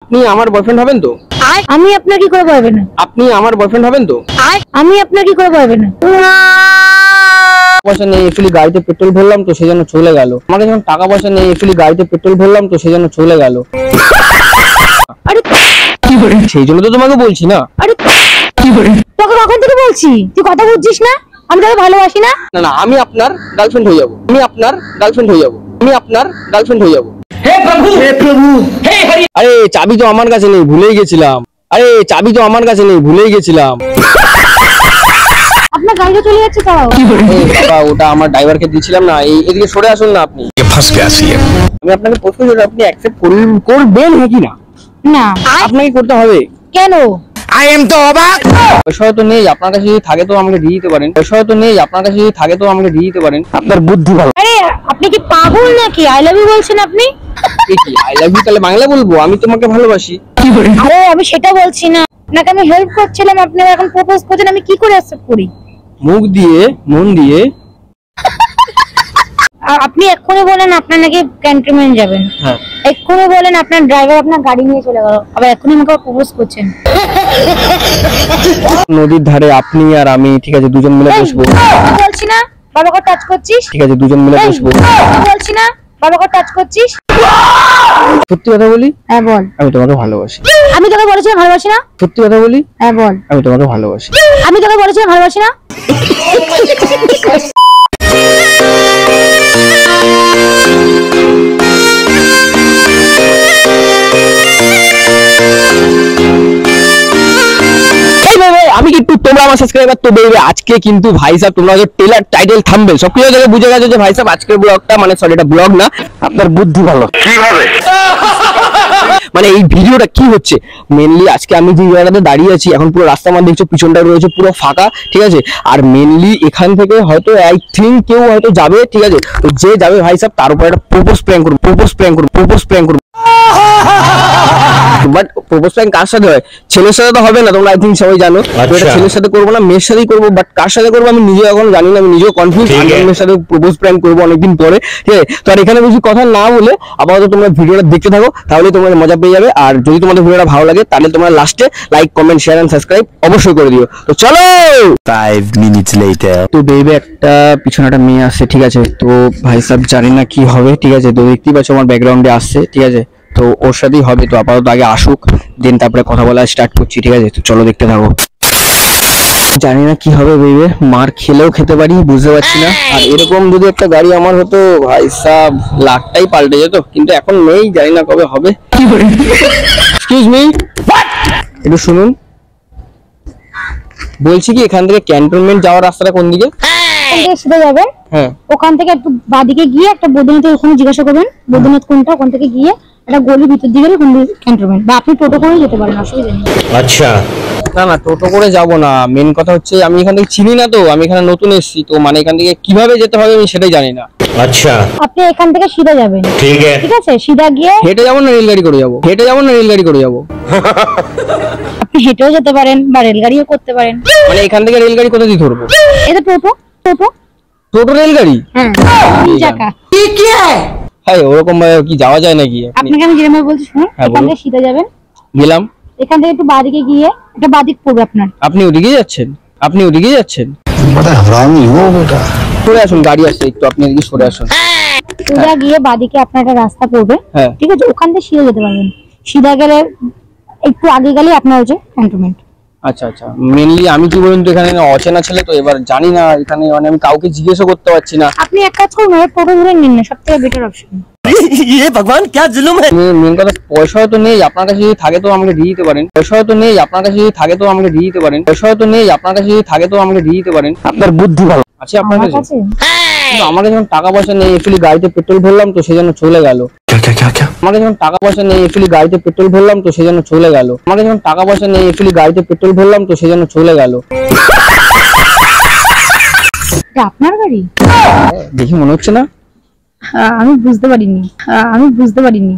আপনি আমার বয়ফ্রেন্ড হবেন তো? আমি আপনার কি করে পারবেন না? আপনি আমার বয়ফ্রেন্ড হবেন তো? আমি আপনার কি করে পারবেন না? পয়সা নেই, एक्चुअली গাড়িতে পেট্রোল ভরলাম তো সেজন্য চলে গেল। আমাকে যখন টাকা পয়সা নেই, एक्चुअली গাড়িতে পেট্রোল ভরলাম তো সেজন্য চলে গেল। আরে কি করে? সেই জন্য তো তোমাকে বলছি না। আরে কি করে? তোকে কখন থেকে বলছি, তুই কথা বুঝছিস না? আমি তোকে ভালোবাসি না। না না, আমি আপনার গার্লফ্রেন্ড হয়ে যাব। আমি আপনার গার্লফ্রেন্ড হয়ে যাব। আমি আপনার গার্লফ্রেন্ড হয়ে যাব। হে প্রভু, হে প্রভু, হে হরি। আরে চাবি তো আমার কাছে নেই, ভুলেই গেছিলাম। আরে চাবি তো আমার কাছে নেই, ভুলেই গেছিলাম। আপনার গাড়িটা চলে যাচ্ছে তাও। কি করে? ওটা আমার ড্রাইভারকে দিয়েছিলাম না। এদিকে সরে আসুন না আপনি। ফাঁস কে আসি আমি আপনাকে প্রশ্ন করি, আপনি অ্যাকসেপ্ট করবেন নাকি না? না, আপনাকে করতে হবে। কেন? আই এম তো অবাক। পয়সা তো নেই, আপনার কাছে যদি থাকে তো আমাকে দিয়ে দিতে পারেন। পয়সা তো নেই, আপনার কাছে যদি থাকে তো আমাকে দিয়ে দিতে পারেন। আপনার বুদ্ধি ভালো। আরে আপনি কি পাগল নাকি? আই লাভ ইউ বলছেন আপনি? কি আই লাভ ইউ তাহলে বাংলা বলবো? আমি তোমাকে ভালোবাসি। আরে আমি সেটা বলছি না, আপনাকে আমি হেল্প করছিলাম, আপনি এখন প্রপোজ করছেন, আমি কি করে অ্যাকসেপ্ট করি? মুখ দিয়ে, মন দিয়ে। আপনি এক্ষুনি বলেন আপনার নাকি ক্যান্টনমেন্ট যাবেন, হ্যাঁ এক্ষুনি বলেন আপনার ড্রাইভার আপনার গাড়ি নিয়ে চলে গেল, আবার এক্ষুনি আমাকে প্রপোজ করছেন। নদীর ধারে আপনি আর আমি, ঠিক আছে, দুজন মিলে বসবো। বলছি না বাবাকে টাচ করছিস? ঠিক আছে, দুজন মিলে বসবো। বলছি না বাবাকে টাচ করছিস? সত্যি কথা বলি? হ্যাঁ বল। আমি তোমাকে ভালোবাসি। আমি তোকে বলেছিলাম ভালোবাসি না? সত্যি কথা বলি? হ্যাঁ বল। আমি তোমাকে ভালোবাসি। আমি তোকে বলেছিলাম ভালোবাসি না? আমি কিন্তু তোমরা আমার সাবস্ক্রাইবার তো বেরবে আজকে কিন্তু ভাই সাহেব, তোমরা যে টেলার টাইটেল থাম্বনেল সবকিছু থেকে বুঝে গেছো যে ভাই সাহেব আজকের ব্লগটা, মানে সরি এটা ব্লগ না, আপনার বুদ্ধি ভালো। কিভাবে মানে এই ভিডিওটা কি হচ্ছে মেনলি, আজকে আমি যে জায়গাটাতে দাঁড়িয়ে আছি এখন পুরো রাস্তা আমার দেখছো, পিছনটা রয়েছে পুরো ফাঁকা, ঠিক আছে, আর মেনলি এখান থেকে হয়তো আই থিঙ্ক কেউ হয়তো যাবে, ঠিক আছে, তো যে যাবে ভাই সাহেব তার উপর একটা প্রপোজ প্র্যাঙ্ক করবো, প্রপোজ প্র্যাঙ্ক করবো, প্রপোজ প্র্যাঙ্ক করবো। বাট প্রপোজ প্র্যাঙ্ক কার সাথে হয়? ছেলের সাথে তো হবে না, তোমরা আই থিঙ্ক সবাই জানো। এটা ছেলের সাথে করবো না, মেয়ের সাথেই করবো, বাট কার সাথে করবো আমি নিজে এখন জানি না, আমি নিজেও কনফিউজ। মেয়ের সাথে প্রপোজ প্র্যাঙ্ক করবো অনেকদিন পরে, ঠিক আছে, তো আর এখানে বেশি কথা না বলে আপাতত তোমরা ভিডিওটা দেখতে থাকো, তাহলে তোমরা মজা পেয়ে যাবে। আর যদি তোমাদের ভিডিওটা ভালো লাগে তাহলে তোমরা লাস্টে like, comment, share and subscribe অবশ্যই করে দিও। তো চলো 5 মিনিটস লেটার। তো বেবি একটা পিছনে একটা মেয়ে আসছে, ঠিক আছে, তো ভাই সাহেব জানি না কি হবে, ঠিক আছে, তো দেখতেই পাচ্ছ আমার ব্যাকগ্রাউন্ডে আসছে, ঠিক আছে, তো ওর সাথেই হবে। তো আপাতত আগে আসুক, দেন তারপরে কথা বলা স্টার্ট করছি, ঠিক আছে, তো চলো দেখতে থাকো। জানি না কি হবে বেবি, মার খেলেও খেতে পারি, বুঝতে পারছি না। আর এরকম যদি একটা গাড়ি আমার হতো ভাই সাহেব লাখটাই পাল্টে যেত, কিন্তু এখন নেই, জানি না কবে হবে। এক্সকিউজ মি, একটু শুনুন, বলছি কি এখান থেকে ক্যান্টনমেন্ট যাওয়ার রাস্তাটা কোন দিকে? সিধা যাবেন, হ্যাঁ, ওখান থেকে একটু বাদিকে গিয়ে একটা বৈদ্যনাথের ওখানে জিজ্ঞাসা করবেন বৈদ্যনাথ কোনটা, ওখান থেকে গিয়ে একটা গলির ভিতর দিকে ক্যান্টনমেন্ট, বা আপনি টোটো করে যেতে পারেন, অসুবিধা নেই। আচ্ছা, না না টোটো করে যাব না, মেন কথা হচ্ছে আমি এখান থেকে চিনি না, তো আমি এখানে নতুন এসেছি, তো মানে এখান থেকে কিভাবে যেতে হবে আমি সেটাই জানি না। আচ্ছা, আপনি এখান থেকে সিধা যাবেন, ঠিক আছে, সিধা গিয়ে হেঁটে যাবো না রেলগাড়ি করে যাবো? হেঁটে যাবো না রেলগাড়ি করে যাবো? আপনি হেঁটেও যেতে পারেন বা রেলগাড়িও করতে পারেন। মানে এখান থেকে রেলগাড়ি কোথা দিয়ে ধরবো? এটা টোটো, টোটো টোটো রেলগাড়ি, হ্যাঁ, তিন চাকা। হ্যাঁ ওরকম ভাবে কি যাওয়া যায় নাকি? আপনাকে আমি যেরকম বলছি শুনুন, এখান থেকে সিধা যাবেন, গেলাম, এখান থেকে একটু বাদিকে গিয়ে একটা বাদিক পড়বে আপনার। আপনি ওদিকে যাচ্ছেন? আপনি ওদিকে যাচ্ছেন? সরে আসুন, গাড়ি আসছে একটু, আপনি এদিকে সরে আসুন। সোজা গিয়ে বাদিকে আপনার একটা রাস্তা পড়বে, ঠিক আছে, ওখান থেকে সিধা যেতে পারবেন। সিধা গেলে একটু আগে গেলে আপনার হচ্ছে ক্যান্টনমেন্ট। আচ্ছা আচ্ছা, মেনলি আমি কি বলুন তো এখানে অচেনা ছেলে, তো এবার জানি না এখানে, মানে আমি কাউকে জিজ্ঞেসও করতে পারছি না। আপনি এক কাজ করুন, টোটো ধরে নিন না, সবথেকে বেটার অপশন। ये भगवान क्या जुलुम है। মেন কথা পয়সাও তো নেই, আপনার কাছে যদি থাকে তো আমাকে দিয়ে দিতে পারেন। পয়সাও তো নেই, আপনার কাছে যদি থাকে তো আমাকে দিয়ে দিতে পারেন। পয়সাও তো নেই, আপনার কাছে যদি থাকে তো আমাকে দিয়ে দিতে পারেন। আপনার বুদ্ধি ভালো আছে আপনার কাছে? কিন্তু আমাকে যখন টাকা পয়সা নেই, एक्चुअली গাড়িতে পেট্রোল ভরলাম তো সেজন্য চলে গেল। আমাকে যখন টাকা পয়সা নেই, एक्चुअली গাড়িতে পেট্রোল ভরলাম তো সেজন্য চলে গেল। আমাকে যখন টাকা পয়সা নেই, एक्चुअली গাড়িতে পেট্রোল ভরলাম তো সেজন্য চলে গেল। আপনার গাড়ি দেখি মনে হচ্ছে না? আমি বুঝতে পারিনি।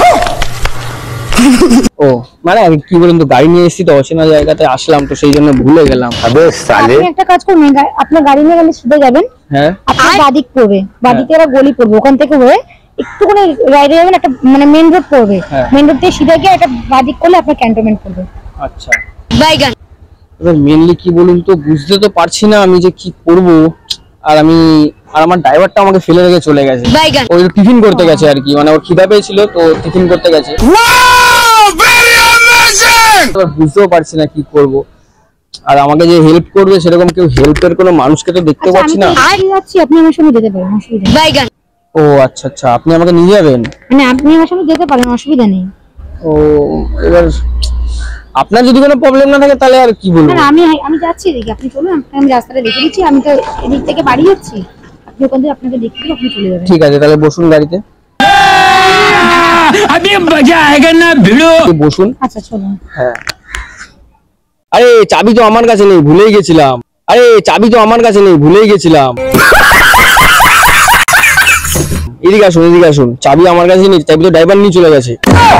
ও মানে কি বলুন তো, গাড়ি নিয়ে এসেছি তো অচেনা জায়গাতে আসলাম, তো সেই জন্য ভুলে গেলাম। আপনি একটা কাজ করুন, আপনার গাড়ি নিয়ে গেলে সিধা যাবেন, হ্যাঁ, আপনার বাদিক পড়বে, বাদিকে একটা গলি পড়বে, ওখান থেকে হয়ে একটুখানি রাইডে যাবেন, একটা মানে মেন রোড পড়বে, মেন রোড থেকে সিধা গিয়ে একটা বাদিক করলে আপনার ক্যান্টনমেন্ট পড়বে। আচ্ছা বাইগান। এবার মেইনলি কি বলুন তো, বুঝতে তো পারছি না আমি যে কি করব। আর আমার ড্রাইভারটা আমাকে ফেলে রেখে চলে গেছে, ওই টিফিন করতে গেছে আর কি, মানে ওর খিদা পেয়েছিল তো টিফিন করতে গেছে। এবার বুঝতেও পারছি না কি করব। আর আমাকে যে হেল্প করবে সেরকম কেউ হেল্পের কোনো মানুষকে তো দেখতে পাচ্ছি না। আপনি আমার সঙ্গে যেতে পারেন, অসুবিধা নেই। ও আচ্ছা আচ্ছা, আপনি আমাকে নিয়ে যাবেন? মানে আপনি আমার সঙ্গে যেতে পারেন, অসুবিধা নেই। ও এবার আপনার যদি কোনো প্রবলেম না থাকে তাহলে আর কি বলবো। না আমি যাচ্ছি এদিকে, আপনি চলুন, আমি রাস্তাটা দেখে দিচ্ছি। আমি তো এদিক থেকে বাড়ি যাচ্ছি, আপনি ওখান থেকে আপনাকে দেখতে দিলে আপনি চলে যাবেন। ঠিক আছে, তাহলে বসুন গাড়িতে। अभी मजा आएगा ना भिड़ो। বসুন। আচ্ছা চলুন। হ্যাঁ। আরে চাবি তো আমার কাছে নেই, ভুলেই গেছিলাম। এদিকে আসুন, চাবি আমার কাছে নেই, চাবি তো ড্রাইভার নিয়ে চলে গেছে।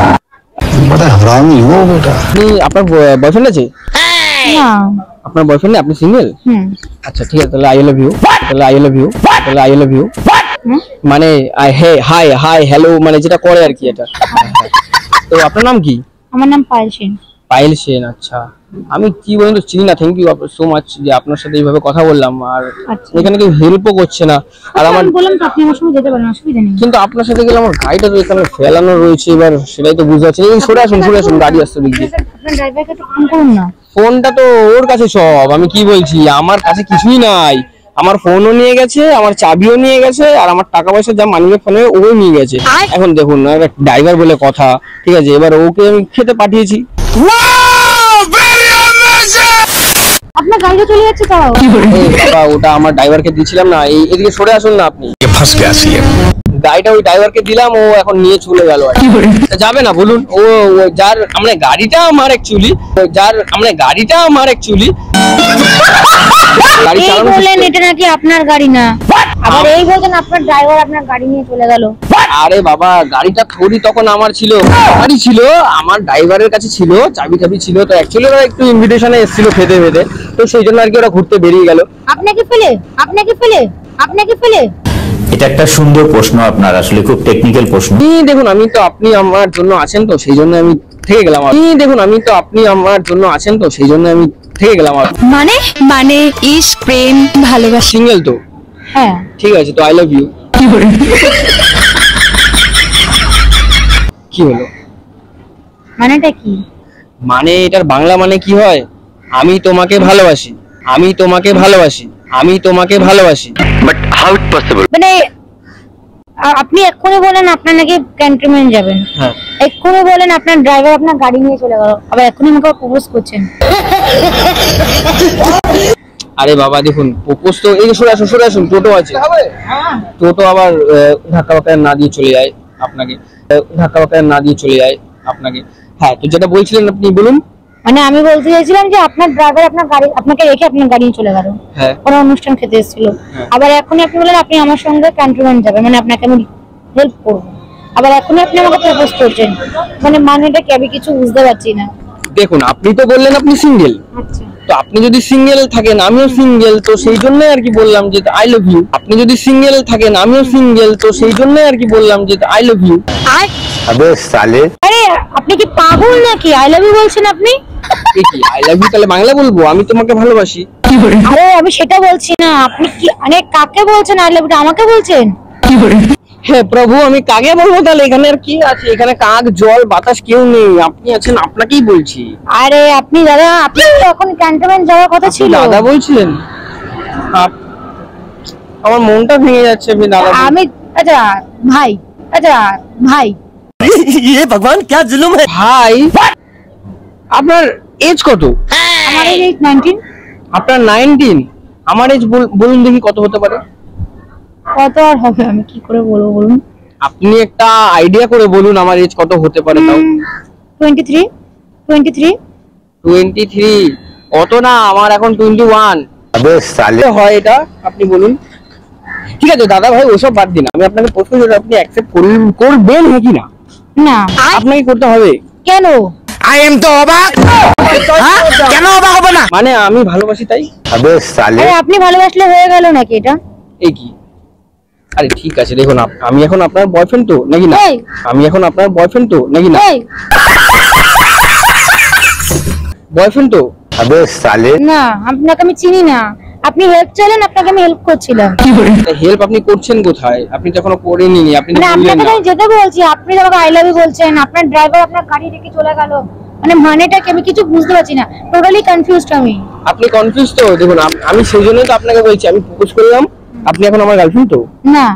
আপনি আপনার বয়ফ্রেন্ড আছে? না। আপনার বয়ফ্রেন্ড নেই, আপনি সিঙ্গেল? আচ্ছা ঠিক আছে, তাহলে আই লাভ ইউ। মানে হাই হ্যালো মানে যেটা করে আর কি এটা। তো আপনার নাম কি? আমার নাম পায়েল সেন। পায়েল সেন। আচ্ছা, আমি কি বলুন তো চিনি না। থ্যাংক ইউ সো মাচ যে আপনার সাথে এইভাবে কথা বললাম। আর এখানে কেউ হেল্পও করছে না। আর আমার বললাম তো আপনি আমার সঙ্গে যেতে পারেন, অসুবিধা নেই। কিন্তু আপনার সাথে গেলে আমার গাড়িটা তো এখানে ফেলানো রয়েছে, এবার সেটাই তো বুঝতে পারছি। এই সরে আসুন, গাড়ি আসছে দিক দিয়ে। আপনার ড্রাইভারকে তো ফোন করুন না। ফোনটা তো ওর কাছে সব। আমি কি বলছি, আমার কাছে কিছুই নাই। আমার ফোনও নিয়ে গেছে, আমার চাবিও নিয়ে গেছে, আর আমার টাকা পয়সা যা মানিব্যাগ ফোনে ও নিয়ে গেছে। এখন দেখুন ড্রাইভার বলে কথা, ঠিক আছে, এবার ওকে আমি খেতে পাঠিয়েছি। আপনার গাড়িটা চলে যাচ্ছে তাও। বাবা ওটা আমার ড্রাইভারকে দিয়েছিলাম না। এদিকে সরে আসুন না আপনি। গাড়িটা ওই ড্রাইভারকে দিলাম, ও এখন নিয়ে চলে গেল। যাবে না বলুন? ও যার আমরা গাড়িটা আমার অ্যাকচুয়ালি গাড়ি চালানো বললেন এটা নাকি আপনার গাড়ি না, আবার এই বলছেন আপনার ড্রাইভার আপনার গাড়ি নিয়ে চলে গেল। আরে বাবা গাড়িটা থোড়ি তখন আমার ছিল, আমারই ছিল, আমার ড্রাইভারের কাছে ছিল, চাবি ছিল। তো অ্যাকচুয়ালি ওরা একটু ইনভিটেশনে এসেছিল খেতে, তো সেই জন্য আর কি ওরা ঘুরতে বেরিয়ে গেল। আপনাকে ফেলে এটা একটা সুন্দর প্রশ্ন আপনার, আসলে খুব টেকনিক্যাল প্রশ্ন। দেখুন আপনি আমার জন্য আছেন তো সেই জন্য আমি থেকে গেলাম। মানে ইশক, প্রেম, ভালোবাসা। সিঙ্গেল তো? হ্যাঁ ঠিক আছে, তো আই লাভ ইউ। কি হলো? মানেটা কি? মানে এটার বাংলা মানে কি হয়? আমি তোমাকে ভালোবাসি। But how it possible? মানে আপনি এক্ষুনি বলেন আপনার নাকি ক্যান্টনমেন্ট যাবেন, হ্যাঁ এক্ষুনি বলেন আপনার ড্রাইভার আপনার গাড়ি নিয়ে চলে গেল, আবার এক্ষুনি আমাকে প্রপোজ করছেন। আরে বাবা দেখুন, প্রপোজ তো এই সরে আসুন, টোটো আছে, টোটো আবার ধাক্কা না দিয়ে চলে যায় আপনাকে। হ্যাঁ, তো যেটা বলছিলেন আপনি বলুন। মানে আমি বলতে চাইছিলাম যে আপনার ড্রাইভার আপনাকে রেখে আপনার গাড়ি নিয়ে চলে গেল, হ্যাঁ কোনো অনুষ্ঠান খেতে এসেছিল, আবার এখনই আপনি বলেন আপনি আমার সঙ্গে ক্যান্টনমেন্ট যাবেন, মানে আপনাকে আমি হেল্প করবো, আবার এখনই আপনি আমাকে প্রপোজ করছেন, মানে মানেটা কি আমি কিছু বুঝতে পারছি না। দেখুন আপনি তো বললেন আপনি সিঙ্গেল, আচ্ছা তো আপনি যদি সিঙ্গেল থাকেন আমিও সিঙ্গেল, তো সেই জন্য আর কি বললাম যে আই লাভ ইউ। আপনি যদি সিঙ্গেল থাকেন আমিও সিঙ্গেল, তো সেই জন্য আর কি বললাম যে আই লাভ ইউ। अबे साले। আরে আপনি কি পাগল নাকি? আই লাভ ইউ বলছেন আপনি? কি আই লাভ ইউ তাহলে বাংলা বলবো? আমি তোমাকে ভালোবাসি। আরে আমি সেটা বলছি না, আপনি কি মানে কাকে বলছেন আই লাভ ইউ? আমাকে বলছেন? হ্যাঁ প্রভু, আমি কাকে বলবো তাহলে? এখানে আর কি আছে? এখানে কাক জল বাতাস কেউ নেই, আপনি আছেন, আপনাকেই বলছি। আরে আপনি দাদা, আপনি তো এখন ক্যান্টনমেন্ট যাওয়ার কথা ছিল। দাদা বলছিলেন? আমার মনটা ভেঙে যাচ্ছে আপনি দাদা। আমি আচ্ছা ভাই ये भगवान क्या जुल्म है ভাই। আপনার এজ কত? আমার এজ 19। আপনার 19? আমার এজ বলুন দেখি কত হতে পারে? কত আর হবে, আমি কি করে বলবো বলুন? আপনি একটা আইডিয়া করে বলুন আমার এজ কত হতে পারে তাও। 23 অত না, আমার এখন 21। अबे साले। হয় এটা আপনি বলুন। ঠিক আছে দাদা ভাই, ওসব বাদ দিন, আমি আপনাকে প্রশ্ন করছি, আপনি অ্যাকসেপ্ট করবেন হ্যাঁ কি না? না। আপনাকে করতে হবে। কেন? आई एम तो অবাক। কেন অবাক হবে না? মানে আমি ভালোবাসি তাই। अबे साले। আরে আপনি ভালোবাসলে হয়ে গেল নাকি এটা? এই কি আরে ঠিক আছে, দেখুন আমি এখন আপনার বয়ফ্রেন্ড তো নাকি না? আমি এখন আপনার বয়ফ্রেন্ড তো নাকি না? বয়ফ্রেন্ড তো। अबे साले না, আপনাকে আমি চিনি না। আপনি হেল্প চাইলেন, আপনাকে আমি হেল্প করছিলাম। হেল্প আপনি করছেন কোথায়? আপনি তো এখনো করেননি, আপনি তো মানে বললেন আপনাকে না। আমি যেতে বলছি, আপনি আমাকে আই লাভ ইউ বলছেন, আপনার ড্রাইভার আপনার গাড়ি রেখে চলে গেল, মানে মানেটা কি আমি কিছু বুঝতে পারছি না, টোটালি কনফিউজড আমি। আপনি কনফিউজ তো? দেখুন আমি সেই জন্যই তো আপনাকে বলছি, আমি প্রপোজ করলাম, আপনি এখন আমার গার্লফ্রেন্ড তো? না,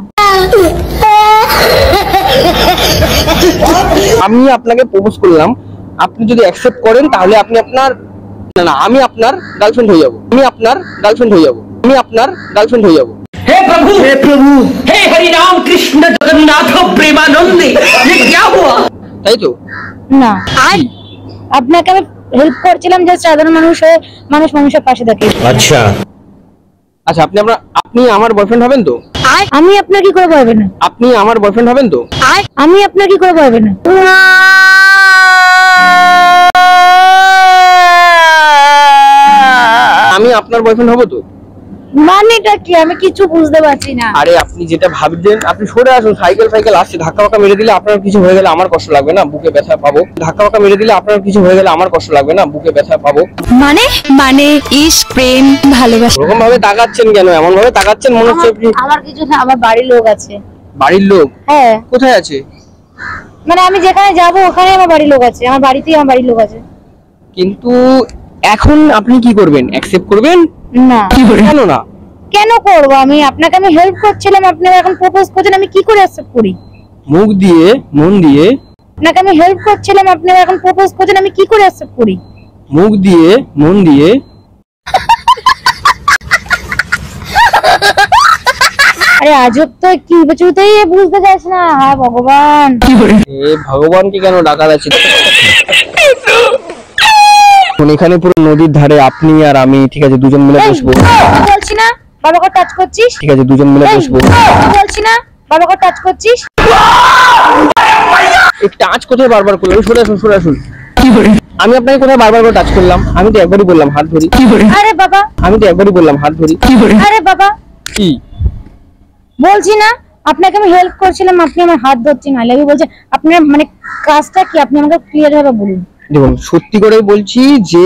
আমি আপনাকে প্রপোজ করলাম, আপনি যদি অ্যাকসেপ্ট করেন তাহলে আপনি আপনার না আমি আপনার গার্লফ্রেন্ড হয়ে যাব, আমি আপনার গার্লফ্রেন্ড হয়ে যাব, আমি আপনার গার্লফ্রেন্ড হয়ে যাব। हे प्रभु हे हरि राम कृष्ण जगन्नाथ प्रेमानंद ये क्या हुआ? তাই তো? না, আপনাকে আমি হেল্প করছিলাম যে সাধারণ মানুষ হয়ে মানুষের পাশে থাকে। अच्छा আচ্ছা, আপনি আমার বয়ফ্রেন্ড হবেন তো? আমি আপনার কি করে পারবে না? আপনি আমার বয়ফ্রেন্ড হবেন তো? আমি আপনার কি করে পারবে না? আমি আপনার বয়ফ্রেন্ড হব তো? মানেটা কি আমি কিছু বুঝতে পারছি না। আরে আপনি যেটা ভাবছেন, আপনি সরে আসুন, সাইকেল আসছে, ধাক্কা ফাক্কা মেরে দিলে আপনার কিছু হয়ে গেলে আমার কষ্ট লাগবে না, বুকে ব্যথা পাবো। ধাক্কা ফাক্কা মেরে দিলে আপনার কিছু হয়ে গেলে আমার কষ্ট লাগবে না, বুকে ব্যথা পাবো। মানে ইশক, প্রেম, ভালোবাসা। ওরকম ভাবে তাকাচ্ছেন কেন? এমন ভাবে তাকাচ্ছেন মনে হচ্ছে আপনি আমার কিছু না, আমার বাড়ির লোক আছে। বাড়ির লোক? হ্যাঁ, কোথায় আছে? মানে আমি যেখানে যাব ওখানে আমার বাড়ির লোক আছে, আমার বাড়িতেই আমার বাড়ির লোক আছে। কিন্তু এখন আপনি কি করবেন? অ্যাকসেপ্ট করবেন? না। কেন না? কেন করব? আমি আপনাকে আমি হেল্প করছিলাম, আপনি এখন প্রপোজ করছেন, আমি কি করে অ্যাকসেপ্ট করি? মুখ দিয়ে, মন দিয়ে। আপনাকে আমি হেল্প করছিলাম, আপনি এখন প্রপোজ করছেন, আমি কি করে অ্যাকসেপ্ট করি? মুখ দিয়ে, মন দিয়ে। আরে আজব তো, কি কিছুতেই বুঝতে চাইছ না। হ্যাঁ ভগবান, এ ভগবানকে কেন ডাকা যাচ্ছে? এখানে পুরো নদীর ধারে আপনি আর আমি, ঠিক আছে, দুজন মিলে বসবো। বলছি না বাবাকে টাচ করছিস? ঠিক আছে, দুজন মিলে বসবো। বলছি না বাবাকে টাচ করছিস? এই টাচ কোথায় বারবার করলাম? সরে আসুন। আমি আপনাকে কোথায় বারবার করে টাচ করলাম? আমি তো একবারই বললাম হাত ধরি। আরে বাবা, আমি তো একবারই বললাম হাত ধরি। আরে বাবা, কি বলছি না আপনাকে আমি হেল্প করছিলাম, আপনি আমার হাত ধরছেন, আই লাভ ইউ বলছেন। আপনার মানে কাজটা কি? আপনি আমাকে ক্লিয়ার ভাবে বলুন। দেখুন, সত্যি করে বলছি যে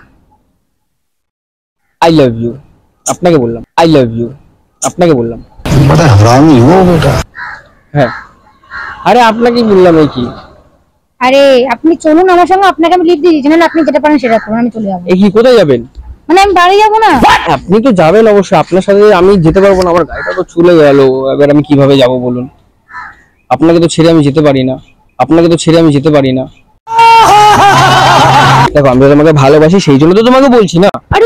আই লাভ ইউ আপনাকে বললাম, আই লাভ ইউ আপনাকে বললাম। बड़ा हरामी हो बेटा। হ্যাঁ, আরে আপনাকে বললাম। এই কি? আরে আপনি চলুন আমার সঙ্গে, আপনাকে আমি লিভ দিয়ে দিচ্ছি, না আপনি যেটা পারেন সেটা করুন, আমি চলে যাবো। এই কি? কোথায় যাবেন? মানে আমি বাড়ি যাবো না। আপনি তো যাবেন অবশ্যই, আপনার সাথে আমি যেতে পারবো না, আমার গাড়িটা তো চলে গেল, এবার আমি কিভাবে যাব বলুন? আপনাকে তো ছেড়ে আমি যেতে পারি না, দেখো, আমি তো তোমাকে ভালোবাসি, সেই জন্য তো তোমাকে বলছি না। আরে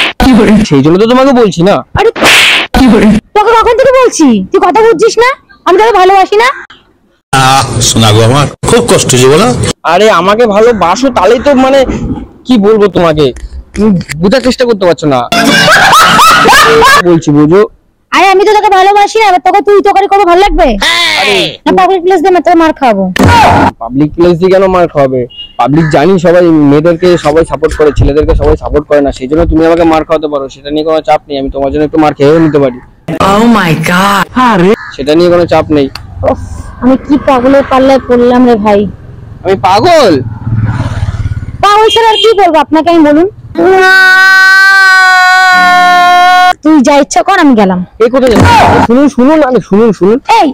আরে তোকে কখন থেকে বলছি, তুই কথা বুঝছিস না? আমি তোকে ভালোবাসি না। শোনা গো, আমার খুব কষ্ট হচ্ছে বলো। আরে আমাকে ভালোবাসো, তাহলেই তো মানে কি বলবো তোমাকে, তুমি বোঝার চেষ্টা করতে পারছো না। বলছি বুঝো। আরে আমি তো তোকে ভালোবাসি না, এবার তোকে তুই তোকারি করবো ভালো লাগবে না? পাবলিক প্লেস দিয়ে তোকে মার খাওয়াবো। পাবলিক প্লেস দিয়ে কেন মার খাওয়াবে? পাবলিক জানি সবাই, মেয়েদেরকে সবাই সাপোর্ট করে, ছেলেদেরকে সবাই সাপোর্ট করে না, সেই জন্য তুমি আমাকে মার খাওয়াতে পারো, সেটা নিয়ে কোনো চাপ নেই। আমি তোমার জন্য একটু মার খেয়েও নিতে পারি। Oh my god! সেটা নিয়ে কোনো চাপ নেই। উফ, আমি কি পাগলের পাল্লায় পড়লাম রে ভাই। আমি পাগল? পাগল ছাড়া আর কি করবো আপনাকে আমি বলুন? তুই যা ইচ্ছা কর, আমি গেলাম। এই কোথায় যাচ্ছ? শুনুন, আরে শুনুন। এই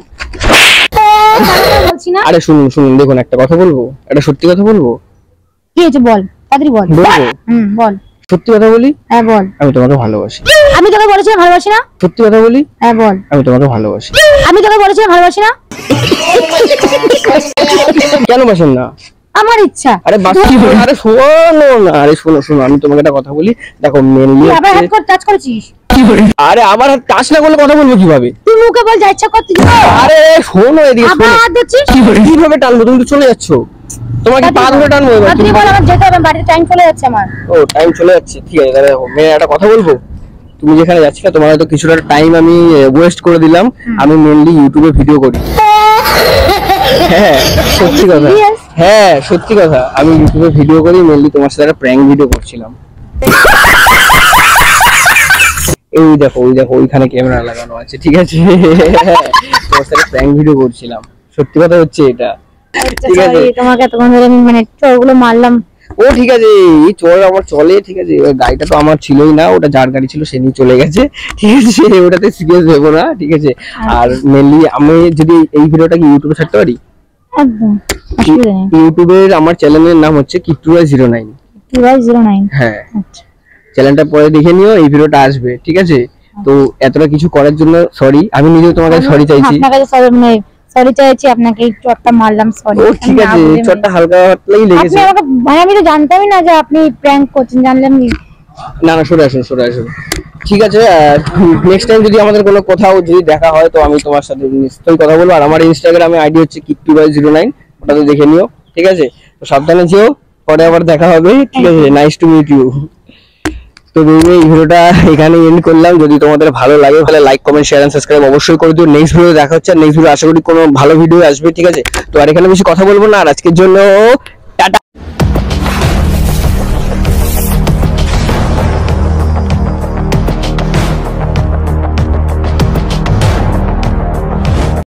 বলছি না। আরে শুনুন, দেখুন, একটা কথা বলবো, একটা সত্যি কথা বলবো। কি হয়েছে বল, তাড়াতাড়ি বল। বলবো? বল। সত্যি কথা বলি? হ্যাঁ বল। আমি তোমাকে ভালোবাসি। আমি তোকে বলেছিলাম ভালোবাসি না? সত্যি কথা বলি? হ্যাঁ বল। আমি তোমাকে ভালোবাসি। আমি তোকে বলেছিলাম ভালোবাসি না? কেন বাসেন না? আমার ইচ্ছা। আরে আরে শোনো না, শোনো, আমি তোমাকে একটা কথা বলি। দেখো, মেনলি আবার হাত করে টাচ করেছিস? আরে আমার হাত টাচ না করলে কথা বলবো কিভাবে? তুই মুখে বল, যা ইচ্ছা কর তুই। আরে শোনো, এদিকে আবার শোনো। হাত দিচ্ছিস? কিভাবে টানবো? তুমি তো চলে যাচ্ছ, তোমাকে পা ধরে টানবো এবার। তুই বল, আমার যেতে হবে, বাড়িতে টাইম চলে যাচ্ছে আমার। ও, টাইম চলে যাচ্ছে, ঠিক আছে। তাহলে মেয়ে একটা কথা বলবো, তুমি যেখানে যাচ্ছিলে তোমার হয়তো কিছুটা টাইম আমি ওয়েস্ট করে দিলাম। আমি মেনলি ইউটিউবে ভিডিও করি। হ্যাঁ সত্যি কথা, হ্যাঁ সত্যি কথা, আমি ইউটিউবে ভিডিও করি, মেনলি তোমার সাথে একটা প্র্যাঙ্ক ভিডিও করছিলাম। ওই দেখো ওইখানে ক্যামেরা লাগানো আছে, ঠিক আছে? তোমার সাথে প্র্যাঙ্ক ভিডিও করছিলাম, সত্যি কথা হচ্ছে এটা, ঠিক আছে? তোমাকে এতক্ষণ ধরে আমি মানে চোরগুলো মারলাম। ও ঠিক আছে, এই চোর আমার চলে, ঠিক আছে? এবার গাড়িটা তো আমার ছিলই না, ওটা যার গাড়ি ছিল সে নিয়ে চলে গেছে, ঠিক আছে? ওটাতে সিরিয়াস হবো না, ঠিক আছে? আর মেনলি আমি যদি এই ভিডিওটা কি ইউটিউবে ছাড়তে পারি? একদম অসুবিধা নেই। ইউটিউবের আমার চ্যানেলের নাম হচ্ছে কিট্টুরাই09। 09। হ্যাঁ, আচ্ছা চ্যানেলটা পরে দেখে নিও, এই ভিডিওটা আসবে, ঠিক আছে? তো এতটা কিছু করার জন্য সরি, আমি নিজেও তোমার কাছে সরি চাইছি। আপনার কাছে সরি চাইছি, আপনাকে একটু একটা মারলাম, সরি। ও ঠিক আছে, চটটা হালকা হাতলাই লেগেছে। আপনি আমাকে মানে আমি তো জানতামই না যে আপনি প্র্যাঙ্ক করছেন, জানলাম কি? না সরে আসুন, ঠিক আছে? নেক্সট টাইম যদি আমাদের কোনো কোথাও যদি দেখা হয় তো আমি তোমার সাথে নিশ্চয়ই কথা বলবো। আর আমার ইনস্টাগ্রামে আইডি হচ্ছে কিট্টুরাই09, ওটাতে দেখে নিও, ঠিক আছে? তো সাবধানে যেও, পরে আবার দেখা হবে, ঠিক আছে? Nice to meet you. তো এই ভিডিওটা এখানে এন্ড করলাম। যদি তোমাদের ভালো লাগে তাহলে like, comment, share and subscribe অবশ্যই করে দিও। নেক্সট ভিডিও দেখা হচ্ছে, নেক্সট ভিডিও আশা করি কোনো ভালো ভিডিও আসবে, ঠিক আছে? তো আর এখানে বেশি কথা বলবো না, আর আজকের জন্য টাটা।